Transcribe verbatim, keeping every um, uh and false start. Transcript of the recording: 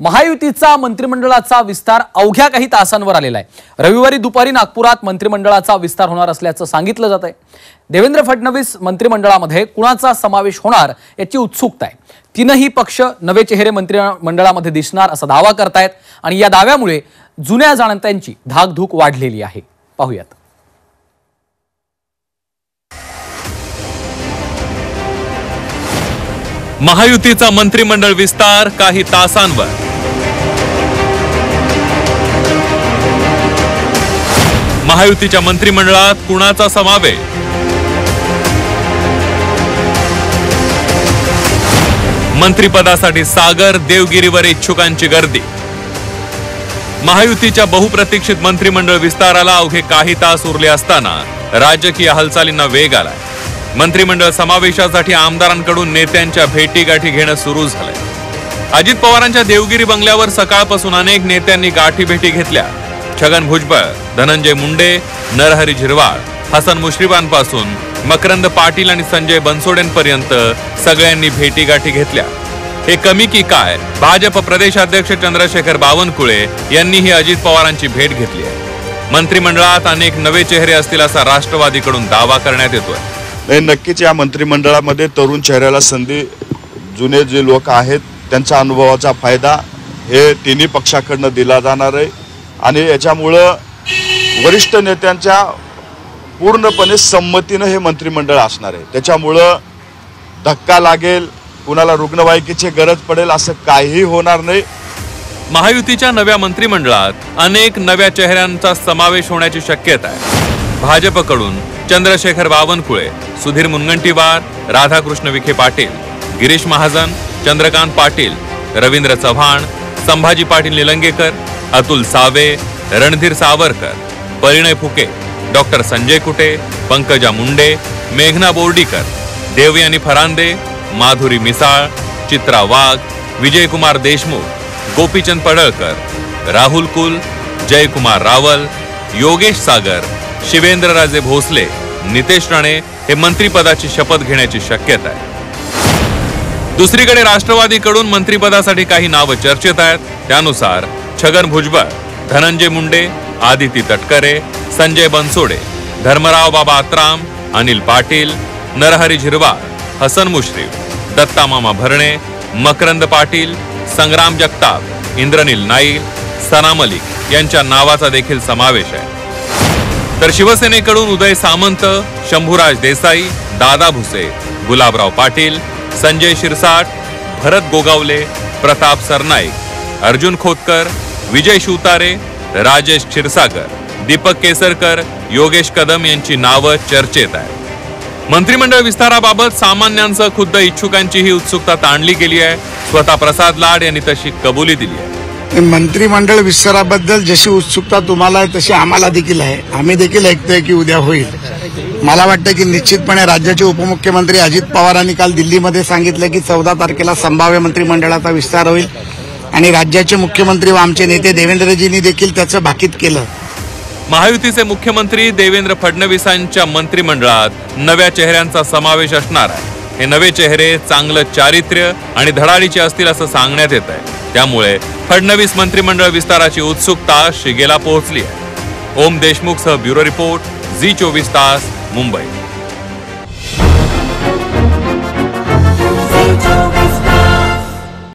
महायुतीचा मंत्रिमंडळाचा विस्तार अवघ्या काही तासांवर आलेला आहे। रविवारी दुपारी नागपुरात मंत्रिमंडळाचा विस्तार होणार असल्याचं सांगितलं जात आहे। देवेंद्र फडणवीस मंत्रिमंडळामध्ये कुणाचा समावेश होणार याची उत्सुकता आहे। तीनही पक्ष नवे चेहरे मंत्रिमंडळामध्ये दिसणार असा दावा करतायत आणि या दाव्यामुळे जुन्या जाणत्यांची धाकधूक वाढलेली आहे। पाहूयात। महायुतीचा मंत्रिमंडळ विस्तार काही तासांवर। महायुतीच्या मंत्रिमंडळात कुणाचा समावेश? मंत्रिपदासाठी सागर देवगिरीवर इच्छुकांची गर्दी। महायुतीच्या बहुप्रतीक्षित मंत्रिमंडळ विस्ताराला अवघे काही तास उरले असताना राजकीय हालचालींना वेग आलाय। मंत्रिमंडळ समावेशासाठी आमदारांकडून नेत्यांच्या भेटीगाठी घेणं सुरू झालंय। अजित पवारांच्या देवगिरी बंगल्यावर सकाळपासून अनेक नेत्यांनी गाठी भेटी घेतल्या। छगन भुजबळ, धनंजय मुंडे, नरहरी झिरवाळ, हसन मुश्रीफांपासून मकरंद पाटील आणि संजय बनसोडेंपर्यंत सगळ्यांनी भेटीगाठी घेतल्या। हे कमी की काय, भाजप प्रदेशाध्यक्ष चंद्रशेखर बावनकुळे यांनीही अजित पवारांची भेट घेतली आहे। मंत्रिमंडळात अनेक नवे चेहरे असतील असा राष्ट्रवादीकडून दावा करण्यात येतोय। नाही, नक्कीच या मंत्रिमंडळामध्ये तरुण चेहऱ्याला संधी, जुने जे लोक आहेत त्यांच्या अनुभवाचा फायदा हे तिन्ही पक्षाकडनं दिला जाणार आहे आणि याच्यामुळं वरिष्ठ नेत्यांच्या पूर्णपणे संमतीनं हे मंत्रिमंडळ असणार आहे। त्याच्यामुळं धक्का लागेल, कुणाला रुग्णवाहिकेची गरज पडेल असं काहीही होणार नाही। महायुतीच्या नव्या मंत्रिमंडळात अनेक नव्या चेहऱ्यांचा समावेश होण्याची शक्यता आहे। भाजपकडून चंद्रशेखर बावनकुळे, सुधीर मुनगंटीवार, राधाकृष्ण विखे पाटील, गिरीश महाजन, चंद्रकांत पाटील, रवींद्र चव्हाण, संभाजी पाटील निलंगेकर, अतुल सावे, रणधीर सावरकर, परिणय फुके, डॉक्टर संजय कुटे, पंकजा मुंडे, मेघना बोर्डीकर, देवयानी फरांदे, माधुरी मिसाळ, चित्रा वाघ, विजयकुमार देशमुख, गोपीचंद पडळकर, राहुल कुल, जयकुमार रावल, योगेश सागर, शिवेंद्रराजे भोसले, नितेश राणे हे मंत्रिपदाची शपथ घेण्याची शक्यता आहे। दुसरीकडे राष्ट्रवादीकडून मंत्रिपदासाठी काही नावं चर्चेत आहेत। त्यानुसार छगन भुजबळ, धनंजय मुंडे, आदिती तटकरे, संजय बनसोडे, धर्मराव बाबा आत्राम, अनिल पाटील, नरहरी झिरवाळ, हसन मुश्रीफ, दत्ता मामा भरणे, मकरंद पाटील, संग्राम जगताप, इंद्रनील नाईल, सना मलिक यांच्या नावाचा देखील समावेश आहे। तर शिवसेनेकडून उदय सामंत, शंभूराज देसाई, दादा भुसे, गुलाबराव पाटील, संजय शिरसाट, भरत गोगावले, प्रताप सरनाईक, अर्जुन खोतकर, विजय शिवतारे, राजेश क्षीरसागर, दीपक केसरकर, योगेश कदम यांची नावं चर्चेत आहेत। मंत्रिमंडळ विस्ताराबाबत सामान्यांसह खुद्द इच्छुकांचीही उत्सुकता ताणली गेली आहे। स्वतः प्रसाद लाड यांनी तशी कबुली दिली आहे। मंत्रिमंडळ विस्ताराबद्दल जशी उत्सुकता तुम्हाला आहे तशी आम्हाला देखील आहे। आम्ही देखील ऐकतोय की उद्या होईल। मला वाटतं की निश्चितपणे राज्याचे उपमुख्यमंत्री अजित पवारांनी काल दिल्लीमध्ये सांगितलं की चौदा तारखेला संभाव्य मंत्रिमंडळाचा विस्तार होईल आणि राज्याचे मुख्यमंत्री व आमचे नेते देवेंद्रजींनी देखील त्याचं भाकीत केलं। महायुतीचे मुख्यमंत्री देवेंद्र फडणवीसांच्या मंत्रिमंडळात नव्या चेहऱ्यांचा समावेश असणार आहे। हे नवे चेहरे चांगलं चारित्र्य आणि धडाडीचे असतील असं सांगण्यात येत आहे। त्यामुळे फडणवीस मंत्रिमंडळ विस्ताराची उत्सुकता शिगेला पोहोचली आहे। ओम देशमुख सह ब्युरो रिपोर्ट, झी चोवीस तास, मुंबई।